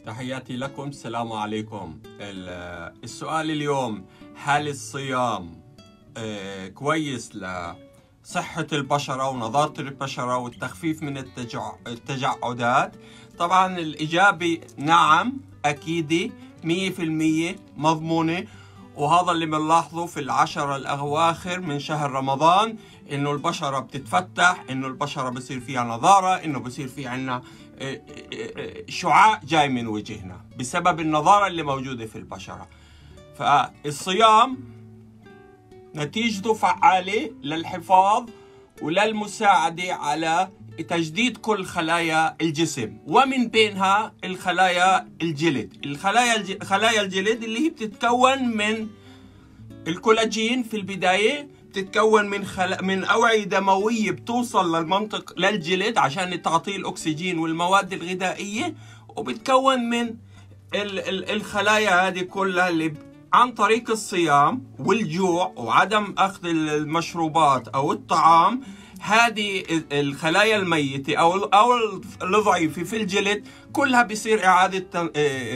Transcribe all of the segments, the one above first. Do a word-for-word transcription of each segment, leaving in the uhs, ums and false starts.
تحياتي لكم، السلام عليكم. السؤال اليوم: هل الصيام كويس لصحة البشرة ونضارة البشرة والتخفيف من التجعدات؟ طبعا الإجابة نعم، أكيد مية في المية مضمونة، وهذا اللي بنلاحظه في العشرة الأواخر من شهر رمضان، إنه البشرة بتتفتح، إنه البشرة بصير فيها نضارة، إنه بصير في عنا شعاع جاي من وجهنا بسبب النضارة اللي موجودة في البشرة. فالصيام نتيجته فعالة للحفاظ وللمساعدة على تجديد كل خلايا الجسم، ومن بينها الخلايا الجلد. الخلايا الج... خلايا الجلد اللي هي بتتكون من الكولاجين في البداية، بتتكون من خل... من أوعية دموية بتوصل للمنطق للجلد عشان تعطيه الأكسجين والمواد الغذائية، وبتكون من ال... ال... الخلايا هذه كلها اللي عن طريق الصيام والجوع وعدم أخذ المشروبات أو الطعام، هذه الخلايا الميتة أو أو الضعيفة في الجلد كلها بيصير إعادة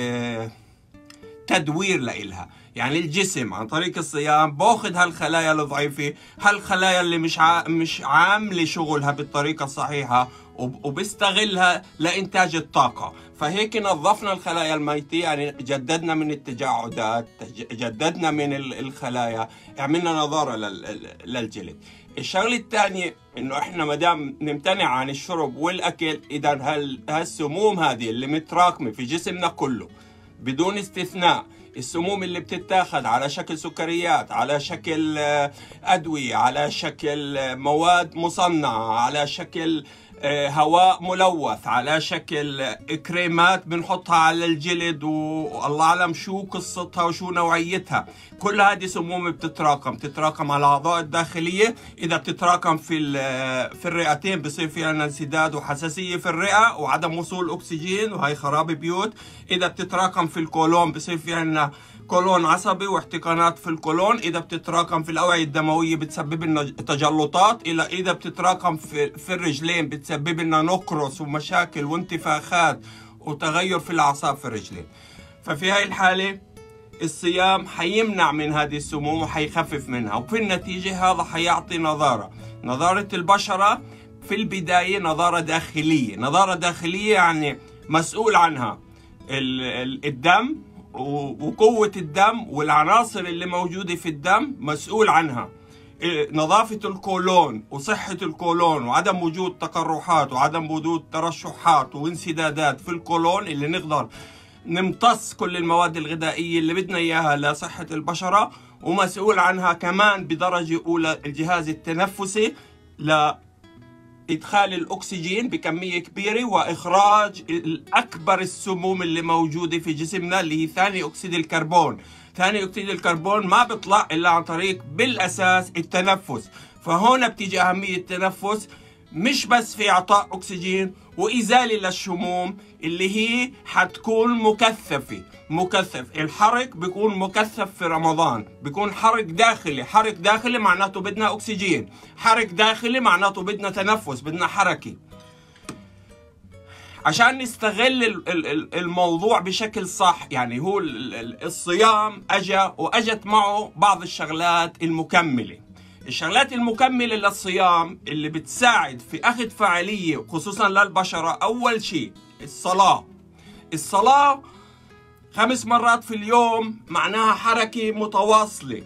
تدوير لإلها. يعني الجسم عن طريق الصيام باخذ هالخلايا الضعيفة، هالخلايا اللي مش مش عاملة شغلها بالطريقة الصحيحة، وبيستغلها لإنتاج الطاقة. فهيك نظفنا الخلايا الميتة، يعني جددنا من التجعدات، جددنا من الخلايا، عملنا نضارة للجلد. الشغله الثانيه انه احنا ما دام نمتنع عن الشرب والاكل، اذا هالسموم هذه اللي متراكمه في جسمنا كله بدون استثناء، السموم اللي بتتاخذ على شكل سكريات، على شكل ادويه، على شكل مواد مصنعه، على شكل هواء ملوث، على شكل كريمات بنحطها على الجلد والله اعلم شو قصتها وشو نوعيتها، كل هذه سموم بتتراكم بتتراكم على الاعضاء الداخليه. اذا بتتراكم في في الرئتين بصير في عندنا انسداد وحساسيه في الرئه وعدم وصول اكسجين، وهي خراب بيوت. اذا بتتراكم في الكولون بصير في عندنا كولون عصبي واحتقانات في الكولون. اذا بتتراكم في الاوعيه الدمويه بتسبب لنا تجلطات. اذا بتتراكم في في الرجلين بتسبب لنا نقرس ومشاكل وانتفاخات وتغير في الاعصاب في الرجلين. ففي هاي الحاله الصيام حيمنع من هذه السموم وحيخفف منها، وفي النتيجه هذا حيعطي نضاره. نضاره البشره في البدايه نضاره داخليه، نضاره داخليه يعني مسؤول عنها الدم وقوة الدم والعناصر اللي موجودة في الدم، مسؤول عنها نظافة الكولون وصحة الكولون وعدم وجود تقرحات وعدم وجود ترشحات وانسدادات في الكولون اللي نقدر نمتص كل المواد الغذائية اللي بدنا إياها لصحة البشرة. ومسؤول عنها كمان بدرجة أولى الجهاز التنفسي ل إدخال الأكسجين بكمية كبيرة وإخراج الأكبر السموم اللي موجودة في جسمنا اللي هي ثاني أكسيد الكربون. ثاني أكسيد الكربون ما بيطلع إلا عن طريق بالأساس التنفس. فهون بتيجي أهمية التنفس، مش بس في إعطاء أكسجين وإزالة للشموم اللي هي حتكون مكثفة. مكثف الحرق بيكون مكثف في رمضان، بيكون حرق داخلي. حرق داخلي معناته بدنا أكسجين، حرق داخلي معناته بدنا تنفس، بدنا حركة. عشان نستغل الموضوع بشكل صح، يعني هو الصيام أجا وأجت معه بعض الشغلات المكملة. الشغلات المكملة للصيام اللي بتساعد في أخذ فعالية خصوصا للبشرة، أول شيء الصلاة. الصلاة خمس مرات في اليوم معناها حركة متواصلة،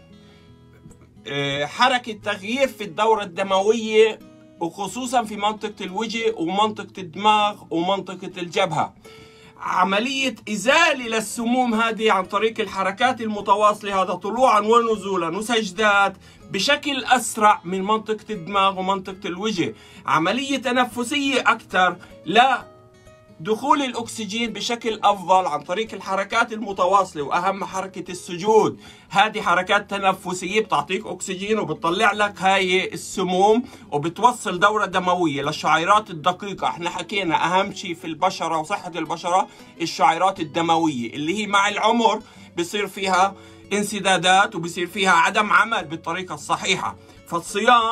حركة تغيير في الدورة الدموية وخصوصا في منطقة الوجه ومنطقة الدماغ ومنطقة الجبهة. عملية إزالة للسموم هذه عن طريق الحركات المتواصلة، هذا طلوعا ونزولا وسجدات بشكل أسرع من منطقة الدماغ ومنطقة الوجه. عملية تنفسية أكثر لا دخول الأكسجين بشكل أفضل عن طريق الحركات المتواصلة، وأهم حركة السجود. هذه حركات تنفسية بتعطيك أكسجين وبتطلع لك هاي السموم وبتوصل دورة دموية للشعيرات الدقيقة. احنا حكينا أهم شيء في البشرة وصحة البشرة الشعيرات الدموية اللي هي مع العمر بصير فيها انسدادات وبصير فيها عدم عمل بالطريقة الصحيحة. فالصيام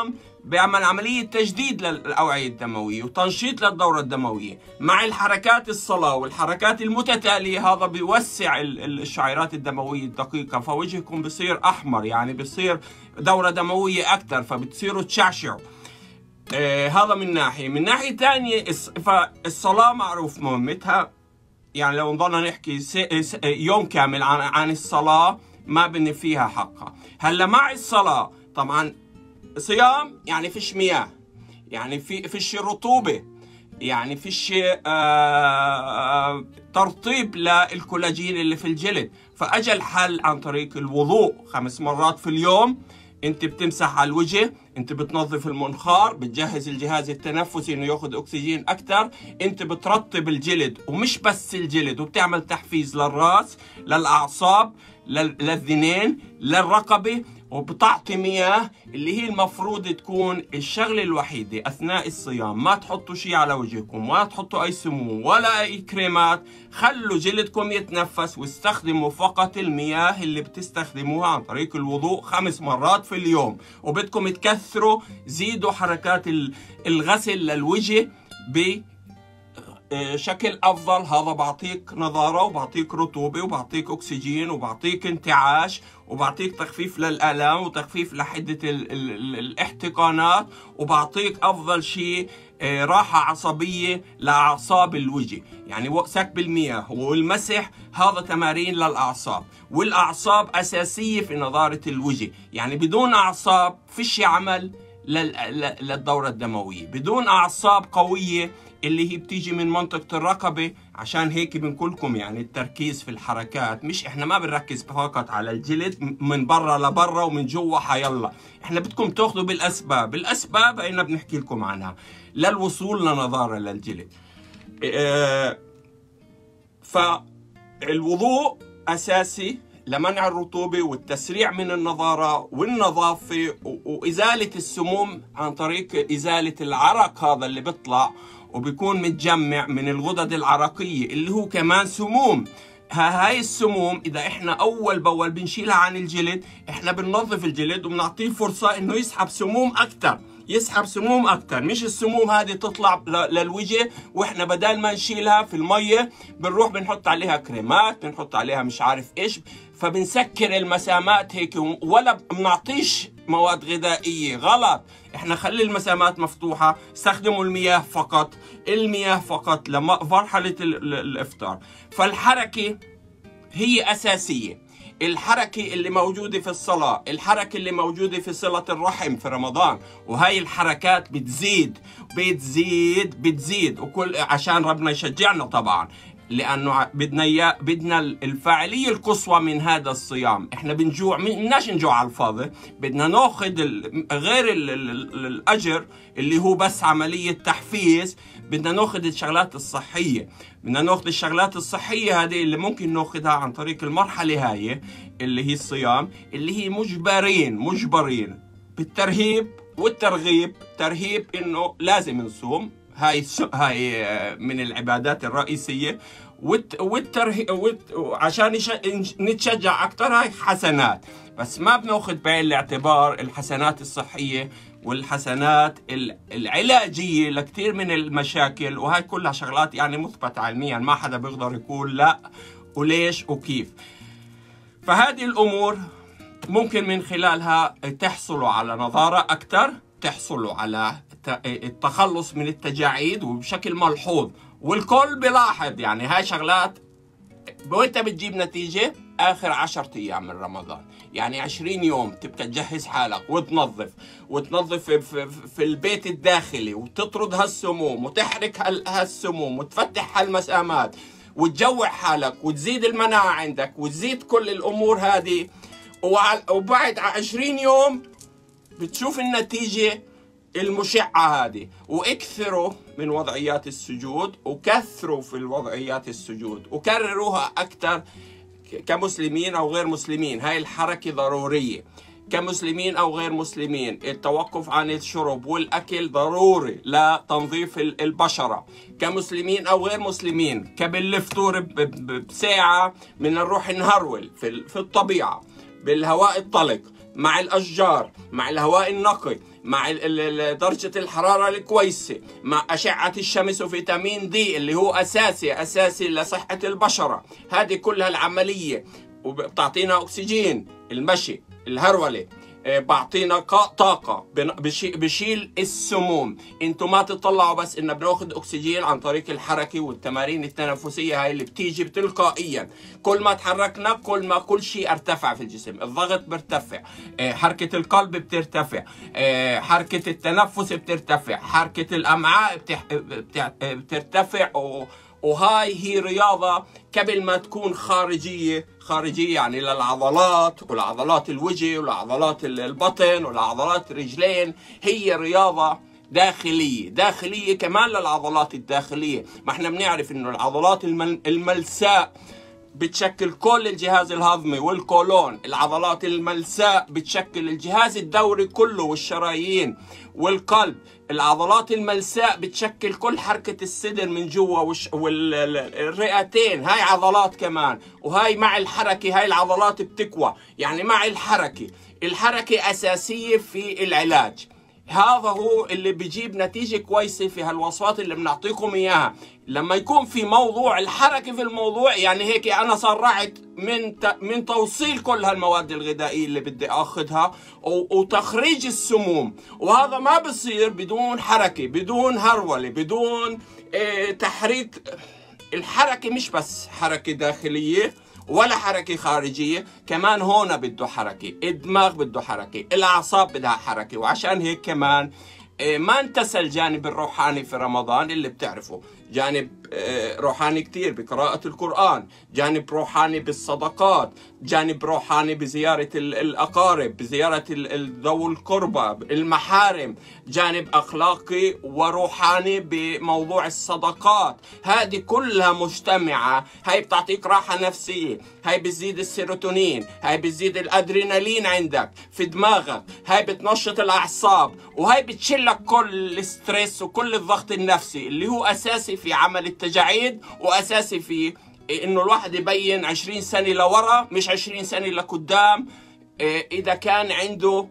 بيعمل عملية تجديد للأوعية الدموية وتنشيط للدورة الدموية مع الحركات الصلاة والحركات المتتالية. هذا بيوسع الشعيرات الدموية الدقيقة، فوجهكم بصير أحمر، يعني بصير دورة دموية أكثر، فبتصيروا تشعشعوا. آه هذا من ناحية. من ناحية ثانية فالصلاة معروف مهمتها، يعني لو نضلنا نحكي يوم كامل عن عن الصلاة ما بني فيها حقها. هلا مع الصلاة طبعا صيام يعني فيش مياه، يعني في فيش رطوبة، يعني فيش آه ترطيب للكولاجين اللي في الجلد، فأجى الحل عن طريق الوضوء خمس مرات في اليوم. انت بتمسح على الوجه، انت بتنظف المنخار، بتجهز الجهاز التنفسي انه ياخذ اكسجين اكثر، انت بترطب الجلد ومش بس الجلد، وبتعمل تحفيز للراس، للاعصاب، للذنين، للرقبه، وبتعطي مياه اللي هي المفروض تكون الشغله الوحيده اثناء الصيام. ما تحطوا شيء على وجهكم، ولا تحطوا اي سموم ولا اي كريمات، خلوا جلدكم يتنفس واستخدموا فقط المياه اللي بتستخدموها عن طريق الوضوء خمس مرات في اليوم. وبدكم تكثروا، زيدوا حركات الغسل للوجه بشكل افضل. هذا بعطيك نضاره وبعطيك رطوبه وبعطيك اكسجين وبعطيك انتعاش وبعطيك تخفيف للآلام وتخفيف لحدة ال ال الاحتقانات، وبعطيك أفضل شيء راحة عصبية لأعصاب الوجه. يعني سكب المياه والمسح هذا تمارين للأعصاب، والأعصاب أساسية في نضارة الوجه. يعني بدون أعصاب فيش عمل للدورة الدموية، بدون أعصاب قوية اللي هي بتيجي من منطقة الرقبة. عشان هيك بنقولكم يعني التركيز في الحركات، مش احنا ما بنركز فقط على الجلد من برا لبرا ومن جوا حيلا، احنا بدكم تاخذوا بالاسباب. الاسباب احنا بنحكي لكم عنها للوصول لنضارة للجلد. اه فالوضوء اساسي لمنع الرطوبة والتسريع من النضارة والنظافة وإزالة السموم عن طريق إزالة العرق هذا اللي بيطلع وبيكون متجمع من الغدد العرقية اللي هو كمان سموم. هاي السموم إذا إحنا أول بأول بنشيلها عن الجلد، إحنا بننظف الجلد وبنعطيه فرصة إنه يسحب سموم أكتر، يسحب سموم أكتر. مش السموم هذه تطلع للوجه وإحنا بدل ما نشيلها في المية بنروح بنحط عليها كريمات، بنحط عليها مش عارف إيش، فبنسكر المسامات هيك ولا بنعطيش مواد غذائية. غلط، احنا خلي المسامات مفتوحة، استخدموا المياه فقط، المياه فقط لمرحلة الإفطار. فالحركة هي أساسية، الحركة اللي موجودة في الصلاة، الحركة اللي موجودة في صلة الرحم في رمضان، وهي الحركات بتزيد بتزيد بتزيد وكل عشان ربنا يشجعنا طبعا، لأنه بدنا بدنا الفاعلية القصوى من هذا الصيام. احنا بنجوع، بدناش نجوع على الفاضي، بدنا ناخذ غير ال ال الأجر اللي هو بس عملية تحفيز، بدنا ناخذ الشغلات الصحية، بدنا ناخذ الشغلات الصحية هذه اللي ممكن ناخذها عن طريق المرحلة هاي اللي هي الصيام، اللي هي مجبرين مجبرين بالترهيب والترغيب. ترهيب إنه لازم نصوم، هاي هاي من العبادات الرئيسية، والترهيب عشان نتشجع أكثر. هاي حسنات، بس ما بناخذ بعين الاعتبار الحسنات الصحية والحسنات العلاجية لكثير من المشاكل، وهاي كلها شغلات يعني مثبتة علميا، ما حدا بيقدر يقول لا وليش وكيف. فهذه الأمور ممكن من خلالها تحصلوا على نضارة أكثر، تحصلوا على التخلص من التجاعيد وبشكل ملحوظ. والكل بلاحظ يعني هاي شغلات وانت بتجيب نتيجة آخر عشرة أيام من رمضان، يعني عشرين يوم تبقى تجهز حالك وتنظف وتنظف في, في البيت الداخلي وتطرد هالسموم وتحرك هالسموم وتفتح هالمسامات وتجوع حالك وتزيد المناعة عندك وتزيد كل الأمور هذه، وبعد عشرين يوم بتشوف النتيجة المشعة هذه. واكثروا من وضعيات السجود، وكثروا في الوضعيات السجود، وكرروها أكثر كمسلمين أو غير مسلمين. هاي الحركة ضرورية كمسلمين أو غير مسلمين. التوقف عن الشرب والأكل ضروري لتنظيف البشرة كمسلمين أو غير مسلمين. قبل الفطور بساعة من نروح نهرول في الطبيعة بالهواء الطلق مع الأشجار مع الهواء النقي مع درجة الحرارة الكويسة، مع أشعة الشمس وفيتامين دي اللي هو أساسي أساسي لصحة البشرة. هذه كلها العملية، وبتعطينا أكسجين، المشي، الهرولة، بعطينا طاقة، بشيل السموم. انتوا ما تطلعوا بس ان بناخذ اكسجين عن طريق الحركة والتمارين التنفسية هاي اللي بتيجي تلقائيا. كل ما تحركنا كل ما كل شيء ارتفع في الجسم، الضغط بيرتفع، حركة القلب بترتفع، حركة التنفس بترتفع، حركة الامعاء بترتفع. وهاي هي رياضة قبل ما تكون خارجية، خارجية يعني للعضلات والعضلات الوجه والعضلات البطن والعضلات الرجلين، هي رياضة داخلية، داخلية كمان للعضلات الداخلية. ما احنا بنعرف انه العضلات الملساء بتشكل كل الجهاز الهضمي والكولون، العضلات الملساء بتشكل الجهاز الدوري كله والشرايين والقلب، العضلات الملساء بتشكل كل حركة الصدر من جوا والرئتين، هاي عضلات كمان. وهاي مع الحركة هاي العضلات بتقوى، يعني مع الحركة، الحركة أساسية في العلاج. هذا هو اللي بيجيب نتيجة كويسة في هالوصفات اللي بنعطيكم إياها. لما يكون في موضوع الحركة في الموضوع، يعني هيك أنا سرعت من من توصيل كل هالمواد الغذائية اللي بدي آخذها وتخريج السموم، وهذا ما بصير بدون حركة، بدون هرولة، بدون اه تحريك. الحركة مش بس حركة داخلية ولا حركة خارجية، كمان هون بده حركة، الدماغ بده حركة، الأعصاب بدها حركة. وعشان هيك كمان ما انتسى الجانب الروحاني في رمضان اللي بتعرفه، جانب روحاني كتير بقراءة القرآن، جانب روحاني بالصدقات، جانب روحاني بزيارة الأقارب، بزيارة ذوي القربى، المحارم، جانب أخلاقي وروحاني بموضوع الصدقات. هذه كلها مجتمعة، هاي بتعطيك راحة نفسية، هاي بتزيد السيروتونين، هاي بتزيد الأدرينالين عندك في دماغك، هاي بتنشط الأعصاب، وهاي بتشلك كل الستريس وكل الضغط النفسي اللي هو أساسي في عمل التجاعيد، وأساسي في إنه الواحد يبين عشرين سنة لورا مش عشرين سنة لقدام. إذا كان عنده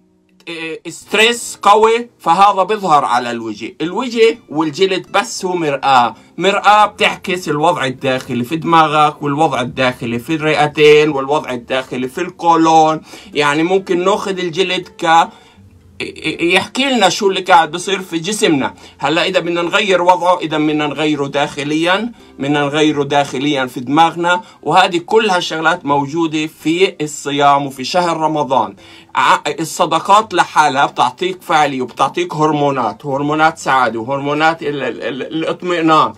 ستريس قوي فهذا بيظهر على الوجه. الوجه والجلد بس هو مرآة، مرآة بتعكس الوضع الداخلي في دماغك، والوضع الداخلي في الرئتين، والوضع الداخلي في القولون. يعني ممكن ناخذ الجلد ك يحكي لنا شو اللي قاعد بصير في جسمنا. هلا اذا بدنا نغير وضعه، اذا بدنا نغيره داخليا، بدنا نغيره داخليا في دماغنا. وهذه كلها شغلات موجوده في الصيام وفي شهر رمضان. الصدقات لحالها بتعطيك فعاليه وبتعطيك هرمونات، هرمونات سعاده وهرمونات الاطمئنان.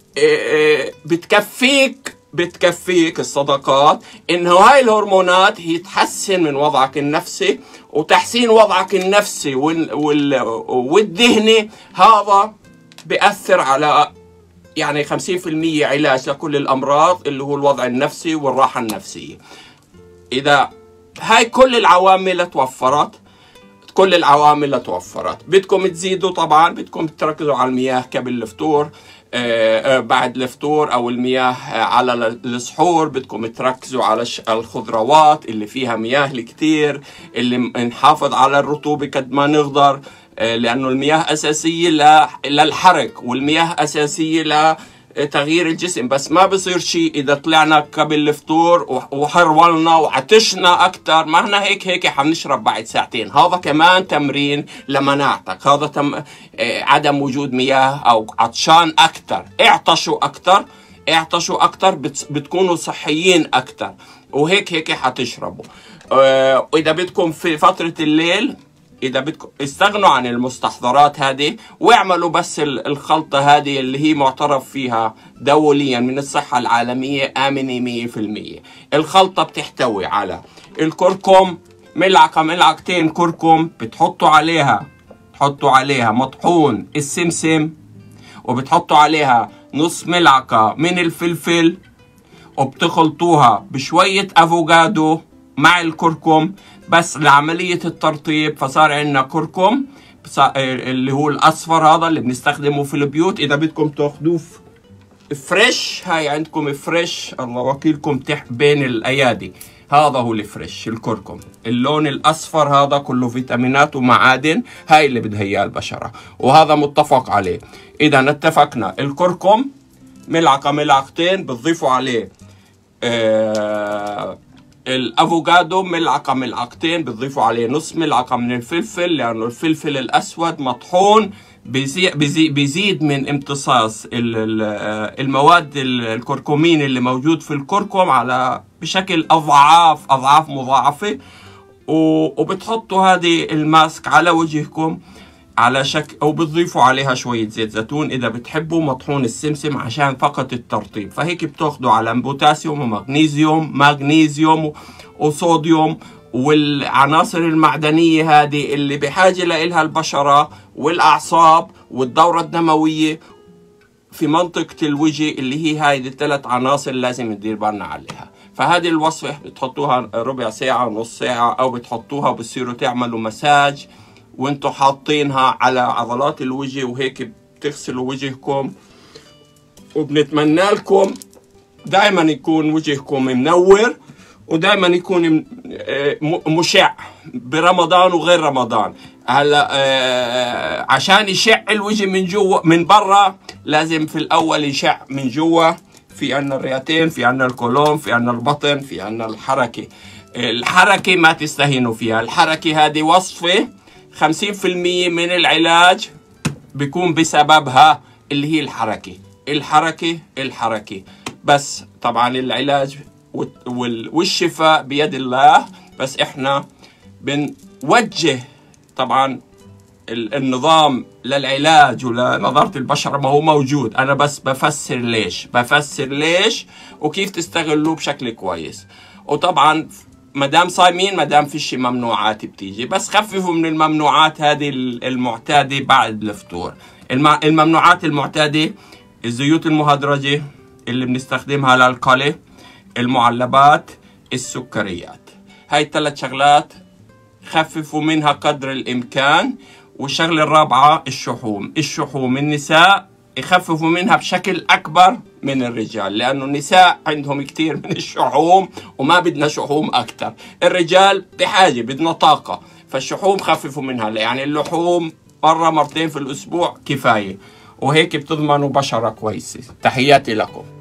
بتكفيك بتكفيك الصدقات انه هاي الهرمونات هي تحسن من وضعك النفسي، وتحسين وضعك النفسي والذهني هذا بيأثر على يعني خمسين بالمئة علاج لكل الأمراض اللي هو الوضع النفسي والراحة النفسية. إذا هاي كل العوامل توفرت، كل العوامل توفرت، بدكم تزيدوا طبعا، بدكم تركزوا على المياه قبل الفطور، آه بعد الفطور او المياه على السحور. بدكم تركزوا على الخضروات اللي فيها مياه الكتير، اللي نحافظ على الرطوبة قد ما نقدر، آه لانه المياه اساسية للحرق، والمياه اساسية لتغيير الجسم. بس ما بصير شيء اذا طلعنا قبل الفطور وحرولنا وعطشنا اكثر، ما احنا هيك هيك حنشرب بعد ساعتين. هذا كمان تمرين لمناعتك، هذا تم آه عدم وجود مياه او عطشان اكثر. اعطشوا اكثر، اعطشوا اكثر، بتكونوا صحيين اكثر، وهيك هيك حتشربوا. آه واذا بدكم في فترة الليل، إذا بدكم استغنوا عن المستحضرات هذه واعملوا بس الخلطة هذه اللي هي معترف فيها دوليا من الصحة العالمية، آمنة مية بالمية. الخلطة بتحتوي على الكركم، ملعقة ملعقتين كركم، بتحطوا عليها تحطوا عليها مطحون السمسم، وبتحطوا عليها نص ملعقة من الفلفل، وبتخلطوها بشوية أفوكادو مع الكركم بس لعملية الترطيب. فصار عندنا كركم اللي هو الأصفر هذا اللي بنستخدمه في البيوت. إذا بدكم تاخذوه فريش، هاي عندكم فريش، الله وكيلكم تحت بين الأيادي، هذا هو الفريش الكركم. اللون الأصفر هذا كله فيتامينات ومعادن، هاي اللي بدها إياها البشرة، وهذا متفق عليه. إذا اتفقنا الكركم ملعقة ملعقتين، بتضيفوا عليه آه الافوكادو ملعقة ملعقتين، بتضيفوا عليه نص ملعقة من الفلفل، لأنه الفلفل الأسود مطحون بيزيد, بيزيد, بيزيد من امتصاص المواد الكركمين اللي موجود في الكركم على بشكل أضعاف أضعاف مضاعفة. وبتحطوا هذه الماسك على وجهكم على شكل، او بتضيفوا عليها شويه زيت زيتون اذا بتحبوا، مطحون السمسم عشان فقط الترطيب. فهيك بتاخذوا على بوتاسيوم ومغنيسيوم مغنيسيوم وصوديوم والعناصر المعدنيه هذه اللي بحاجه لها البشره والاعصاب والدوره الدمويه في منطقه الوجه، اللي هي هاي الثلاث عناصر لازم ندير بالنا عليها. فهذه الوصفه بتحطوها ربع ساعه نص ساعه، او بتحطوها وبتصيروا تعملوا مساج وانتم حاطينها على عضلات الوجه، وهيك بتغسلوا وجهكم. وبنتمنى لكم دائما يكون وجهكم منور، ودائما يكون مشع برمضان وغير رمضان. هلا عشان يشع الوجه من جوا من برا لازم في الاول يشع من جوا. في عنا الرئتين، في عنا الكولون، في عنا البطن، في عنا الحركه. الحركه ما تستهينوا فيها، الحركه هذه وصفه خمسين بالمئة من العلاج بيكون بسببها، اللي هي الحركة الحركة الحركة. بس طبعا العلاج والشفاء بيد الله، بس احنا بنوجه طبعا النظام للعلاج ولنظارة البشرة، ما هو موجود. انا بس بفسر ليش بفسر ليش وكيف تستغلوه بشكل كويس. وطبعا مدام صايمين، مدام فيش ممنوعات بتيجي، بس خففوا من الممنوعات هذه المعتادة بعد الفطور. الممنوعات المعتادة الزيوت المهدرجة اللي بنستخدمها للقلي، المعلبات، السكريات. هاي الثلاث شغلات خففوا منها قدر الإمكان. والشغلة الرابعة الشحوم. الشحوم النساء يخففوا منها بشكل أكبر من الرجال، لأنه النساء عندهم كتير من الشحوم وما بدنا شحوم أكتر. الرجال بحاجة، بدنا طاقة، فالشحوم خففوا منها. يعني اللحوم مرة مرتين في الأسبوع كفاية، وهيك بتضمنوا بشرة كويسة. تحياتي لكم.